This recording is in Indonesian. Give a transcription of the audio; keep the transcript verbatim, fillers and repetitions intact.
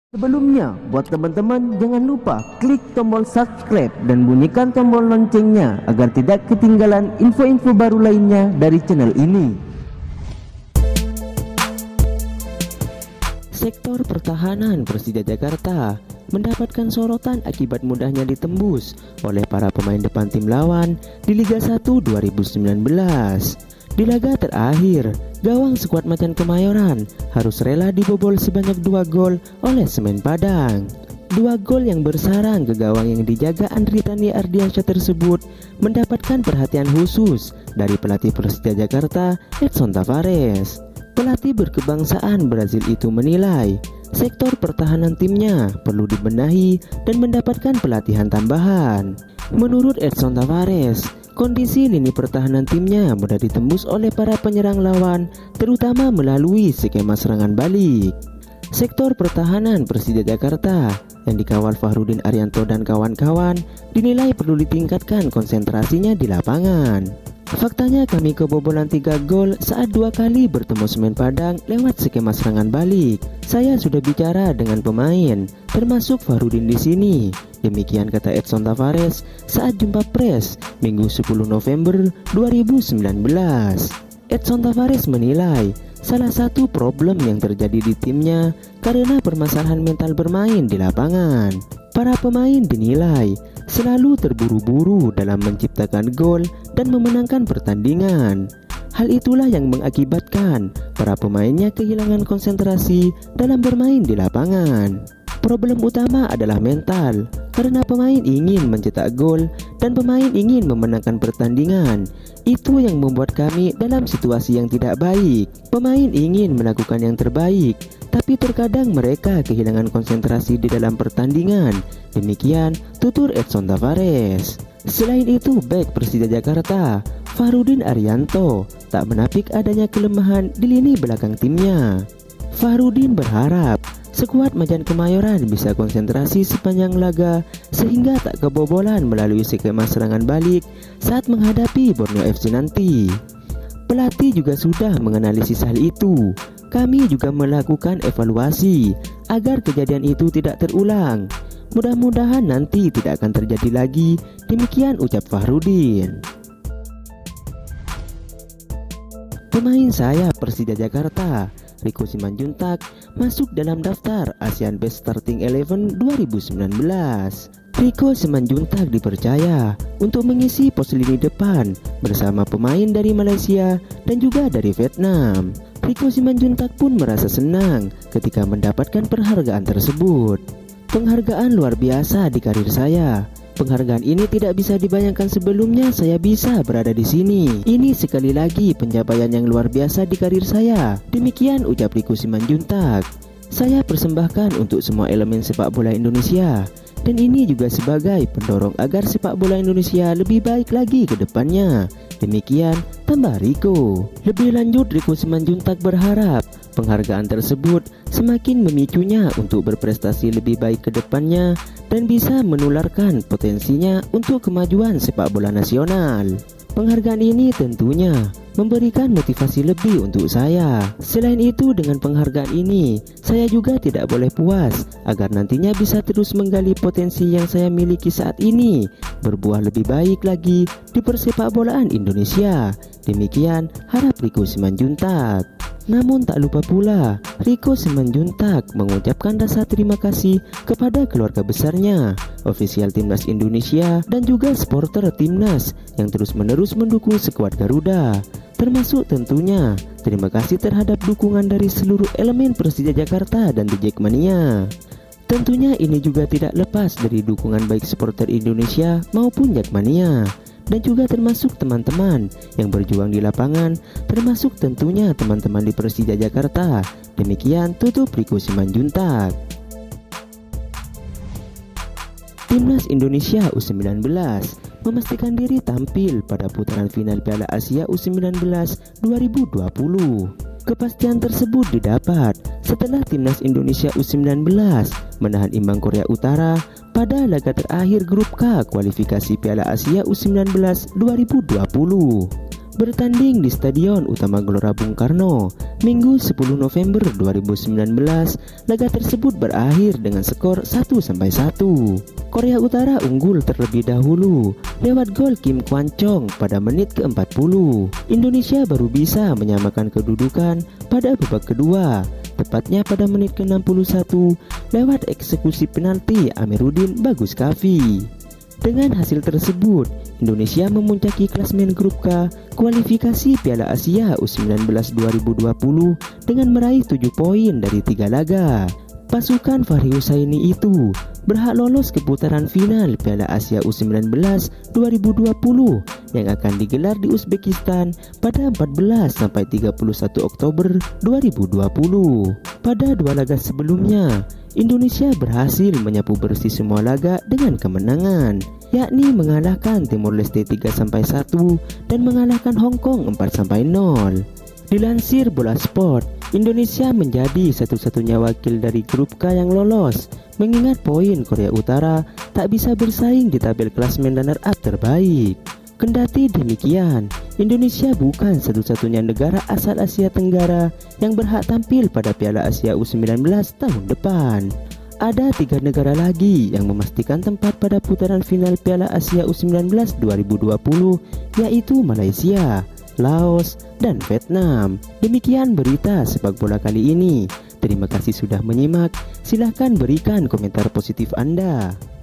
Sebelumnya, buat teman-teman jangan lupa klik tombol subscribe dan bunyikan tombol loncengnya agar tidak ketinggalan info-info baru lainnya dari channel ini. Sektor pertahanan Persija Jakarta mendapatkan sorotan akibat mudahnya ditembus oleh para pemain depan tim lawan di Liga satu dua ribu sembilan belas. Di laga terakhir, gawang skuad Macan Kemayoran harus rela dibobol sebanyak dua gol oleh Semen Padang. Dua gol yang bersarang ke gawang yang dijaga Andri Tani Ardiansyah tersebut mendapatkan perhatian khusus dari pelatih Persija Jakarta, Edson Tavares. Pelatih berkebangsaan Brazil itu menilai sektor pertahanan timnya perlu dibenahi dan mendapatkan pelatihan tambahan. Menurut Edson Tavares, kondisi lini pertahanan timnya mudah ditembus oleh para penyerang lawan, terutama melalui skema serangan balik. Sektor pertahanan Persija Jakarta yang dikawal Fahrudin Arianto dan kawan-kawan dinilai perlu ditingkatkan konsentrasinya di lapangan. Faktanya kami kebobolan tiga gol saat dua kali bertemu Semen Padang lewat skema serangan balik. Saya sudah bicara dengan pemain, termasuk Fahrudin di sini. Demikian kata Edson Tavares saat jumpa pers Minggu sepuluh November dua ribu sembilan belas. Edson Tavares menilai salah satu problem yang terjadi di timnya karena permasalahan mental bermain di lapangan. Para pemain dinilai selalu terburu-buru dalam menciptakan gol dan memenangkan pertandingan. Hal itulah yang mengakibatkan para pemainnya kehilangan konsentrasi dalam bermain di lapangan. Problem utama adalah mental, karena pemain ingin mencetak gol dan pemain ingin memenangkan pertandingan. Itu yang membuat kami dalam situasi yang tidak baik. Pemain ingin melakukan yang terbaik, tapi terkadang mereka kehilangan konsentrasi di dalam pertandingan. Demikian tutur Edson Tavares. Selain itu, bek Persija Jakarta, Fahrudin Arianto, tak menapik adanya kelemahan di lini belakang timnya. Fahrudin berharap skuad Macan Kemayoran bisa konsentrasi sepanjang laga sehingga tak kebobolan melalui skema serangan balik saat menghadapi Borneo F C nanti. Pelatih juga sudah menganalisis hal itu. Kami juga melakukan evaluasi agar kejadian itu tidak terulang. Mudah-mudahan nanti tidak akan terjadi lagi. Demikian ucap Fahrudin. Pemain saya Persija Jakarta, Rico Simanjuntak, masuk dalam daftar Asian Best Starting Eleven dua ribu sembilan belas. Rico Simanjuntak dipercaya untuk mengisi pos lini depan bersama pemain dari Malaysia dan juga dari Vietnam. Rico Simanjuntak pun merasa senang ketika mendapatkan penghargaan tersebut. Penghargaan luar biasa di karir saya. Penghargaan ini tidak bisa dibayangkan sebelumnya saya bisa berada di sini. Ini sekali lagi pencapaian yang luar biasa di karir saya. Demikian ucap Rico Simanjuntak. Saya persembahkan untuk semua elemen sepak bola Indonesia. Dan ini juga sebagai pendorong agar sepak bola Indonesia lebih baik lagi ke depannya. Demikian tambah Rico. Lebih lanjut, Rico Simanjuntak berharap penghargaan tersebut semakin memicunya untuk berprestasi lebih baik ke depannya dan bisa menularkan potensinya untuk kemajuan sepak bola nasional. Penghargaan ini tentunya memberikan motivasi lebih untuk saya. Selain itu, dengan penghargaan ini, saya juga tidak boleh puas agar nantinya bisa terus menggali potensi yang saya miliki saat ini, berbuah lebih baik lagi di persepak bolaan Indonesia. Demikian harap Rico Simanjuntak. Namun tak lupa pula, Rico Simanjuntak mengucapkan rasa terima kasih kepada keluarga besarnya, ofisial Timnas Indonesia, dan juga supporter Timnas yang terus-menerus mendukung skuad Garuda. Termasuk tentunya terima kasih terhadap dukungan dari seluruh elemen Persija Jakarta dan The Jackmania. Tentunya ini juga tidak lepas dari dukungan baik supporter Indonesia maupun Jackmania, dan juga termasuk teman-teman yang berjuang di lapangan, termasuk tentunya teman-teman di Persija Jakarta. Demikian tutup Rico Simanjuntak. Timnas Indonesia U sembilan belas memastikan diri tampil pada putaran final Piala Asia U sembilan belas dua ribu dua puluh. Kepastian tersebut didapat setelah Timnas Indonesia U sembilan belas menahan imbang Korea Utara pada laga terakhir grup K kualifikasi Piala Asia U sembilan belas dua ribu dua puluh. bertanding di Stadion Utama Gelora Bung Karno, Minggu sepuluh November dua ribu sembilan belas. Laga tersebut berakhir dengan skor satu sampai satu. Korea Utara unggul terlebih dahulu lewat gol Kim Kwan Chong pada menit ke empat puluh. Indonesia baru bisa menyamakan kedudukan pada babak kedua, tepatnya pada menit ke enam puluh satu lewat eksekusi penalti Amiruddin Bagus Kavi. Dengan hasil tersebut, Indonesia memuncaki klasmen grup K kualifikasi Piala Asia U sembilan belas dua ribu dua puluh dengan meraih tujuh poin dari tiga laga. Pasukan Fahri Husaini itu berhak lolos ke putaran final Piala Asia U sembilan belas dua ribu dua puluh yang akan digelar di Uzbekistan pada empat belas sampai tiga puluh satu Oktober dua ribu dua puluh. Pada dua laga sebelumnya, Indonesia berhasil menyapu bersih semua laga dengan kemenangan, yakni mengalahkan Timor Leste tiga sampai satu dan mengalahkan Hong Kong empat sampai nol. Dilansir Bola Sport, Indonesia menjadi satu-satunya wakil dari grup K yang lolos, mengingat poin Korea Utara tak bisa bersaing di tabel klasmen runner-up terbaik. Kendati demikian, Indonesia bukan satu-satunya negara asal Asia Tenggara yang berhak tampil pada Piala Asia U sembilan belas tahun depan. Ada tiga negara lagi yang memastikan tempat pada putaran final Piala Asia U sembilan belas dua ribu dua puluh, yaitu Malaysia, Laos, dan Vietnam. Demikian berita sepak bola kali ini. Terima kasih sudah menyimak. Silahkan berikan komentar positif Anda.